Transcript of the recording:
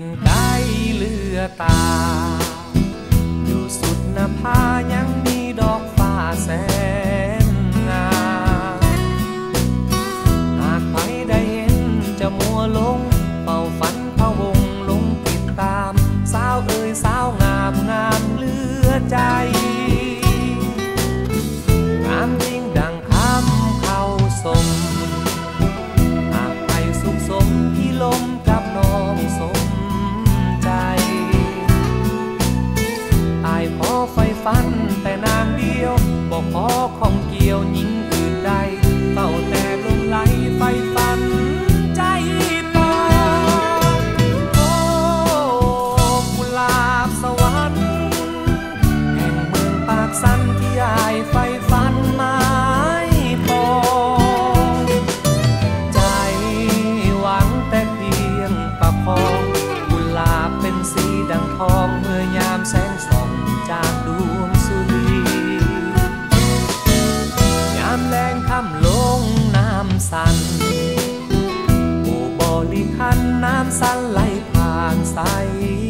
นไกลเลือตาอยู่สุดนภายังมีดอกฟ้าแสนงามหากใครได้เห็นจะมัวลงเป่าฝันพะวงลงติดตามสาวเอ๋ยสาวงามงามเหลือใจงามยิ่งดังคำเข้าสมหากใครสุขสมที่ลมกับน้องสมใจอายขอไฟฟันแต่นางเดียวบอกขอของเกี่ยวหญิงอื่นใดเฝ้าแต่ลมไหลไฟฟันใจปองโอ้กุหลาบสวรรค์แห่งเมืองปากสันที่อายไฟฟันไม้ปองใจหวังแต่เพียงประคองกุหลาบเป็นสีดังทองเมื่อยามแสงส่องจากดวงสุรียามแรงค่ำลงน้ำสั่นผู้บริคันน้ำสั่นไหลผ่านใส